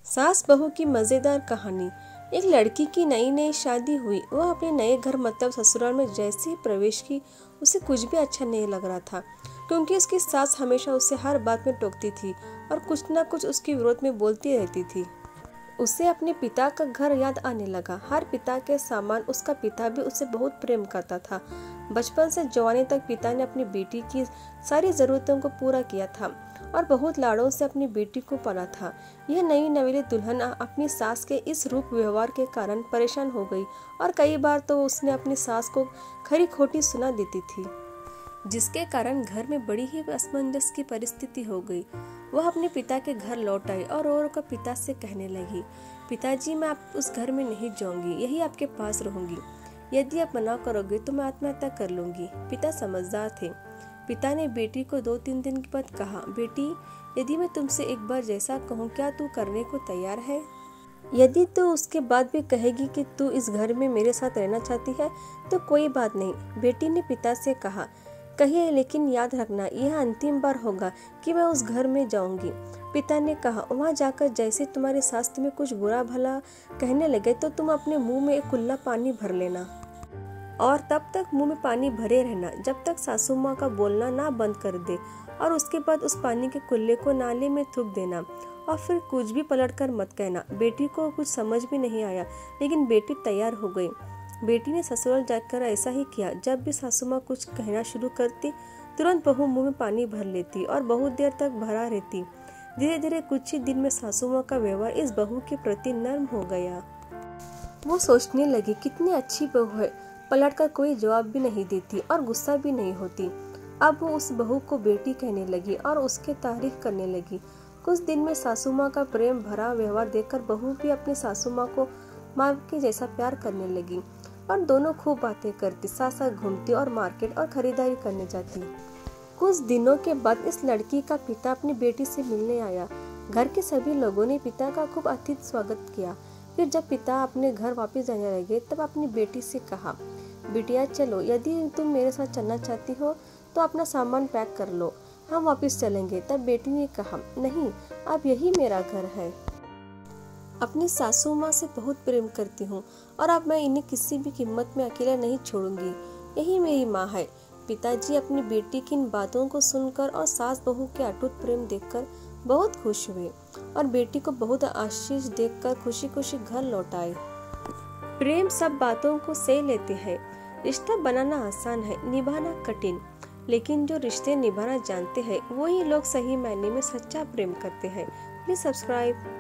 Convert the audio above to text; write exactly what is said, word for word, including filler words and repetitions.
सास बहू की मजेदार कहानी। एक लड़की की नई नई शादी हुई। वह अपने नए घर मतलब ससुराल में जैसे ही प्रवेश की उसे कुछ भी अच्छा नहीं लग रहा था, क्योंकि उसकी सास हमेशा उसे हर बात में टोकती थी और कुछ ना कुछ उसके विरोध में बोलती रहती थी। उसे अपने पिता का घर याद आने लगा। हर पिता के सामान उसका पिता भी उसे बहुत प्रेम करता था। बचपन से जवानी तक पिता ने अपनी बेटी की सारी जरूरतों को पूरा किया था और बहुत लाड़ों से अपनी बेटी को पाला था। यह नई नवेली दुल्हन अपनी सास के इस रूप व्यवहार के कारण परेशान हो गई और कई बार तो उसने अपनी सास को खरी खोटी सुना देती थी, जिसके कारण घर में बड़ी ही असमंजस की परिस्थिति हो गई। वह अपने पिता के घर लौट आई और रो कर पिता से कहने लगी, पिताजी, मैं आप उस घर में नहीं जाऊंगी, यही आपके पास रहूंगी। यदि आप मना करोगे तो मैं आत्महत्या कर लूंगी। पिता समझदार थे। पिता ने बेटी को दो तीन दिन के बाद कहा, बेटी, यदि मैं तुमसे एक बार जैसा कहूँ क्या तू करने को तैयार है? यदि तू उसके बाद भी कहेगी कि तू इस घर में मेरे साथ रहना चाहती है तो कोई बात नहीं। बेटी ने पिता से कहा, कहिए, लेकिन याद रखना यह अंतिम बार होगा कि मैं उस घर में जाऊंगी। पिता ने कहा, वहाँ जाकर जैसे तुम्हारे सास तुम्हें कुछ बुरा भला कहने लगे तो तुम अपने मुंह में एक कुल्ला पानी भर लेना और तब तक मुंह में पानी भरे रहना जब तक सासू माँ का बोलना ना बंद कर दे, और उसके बाद उस पानी के कुल्ले को नाले में थूक देना और फिर कुछ भी पलट कर मत कहना। बेटी को कुछ समझ भी नहीं आया, लेकिन बेटी तैयार हो गई। बेटी ने ससुराल जाकर ऐसा ही किया। जब भी सासू माँ कुछ कहना शुरू करती तुरंत बहू मुंह में पानी भर लेती और बहुत देर तक भरा रहती। धीरे धीरे कुछ ही दिन में सासू माँ का व्यवहार इस बहू के प्रति नर्म हो गया। वो सोचने लगी, कितनी अच्छी बहू है, पलट कर कोई जवाब भी नहीं देती और गुस्सा भी नहीं होती। अब वो उस बहू को बेटी कहने लगी और उसके तारीफ करने लगी। कुछ दिन में सासू माँ का प्रेम भरा व्यवहार देखकर बहू भी अपनी सासू माँ को माँ के जैसा प्यार करने लगी और दोनों खूब बातें करती, साथ साथ घूमती और मार्केट और खरीदारी करने जाती। कुछ दिनों के बाद इस लड़की का पिता अपनी बेटी से मिलने आया। घर के सभी लोगों ने पिता का खूब आतिथ्य स्वागत किया। फिर जब पिता अपने घर वापस जाने लगे तब अपनी बेटी से कहा, बिटिया चलो, यदि तुम मेरे साथ चलना चाहती हो तो अपना सामान पैक कर लो, हम वापस चलेंगे। तब बेटी ने कहा, नहीं, अब यही मेरा घर है। अपनी सासू माँ से बहुत प्रेम करती हूँ और अब मैं इन्हें किसी भी कीमत में अकेला नहीं छोड़ूंगी, यही मेरी माँ है। पिताजी अपनी बेटी की इन बातों को सुनकर और सास बहू के अटूट प्रेम देखकर बहुत खुश हुए और बेटी को बहुत आशीष देखकर खुशी खुशी घर लौट आए। प्रेम सब बातों को सह लेते हैं। रिश्ता बनाना आसान है, निभाना कठिन, लेकिन जो रिश्ते निभाना जानते हैं वही लोग सही मायने में सच्चा प्रेम करते हैं। Please subscribe.